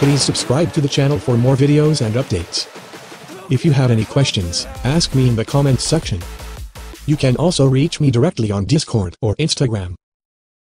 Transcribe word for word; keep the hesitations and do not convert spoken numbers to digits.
Please subscribe to the channel for more videos and updates. If you have any questions, ask me in the comments section. You can also reach me directly on Discord or Instagram.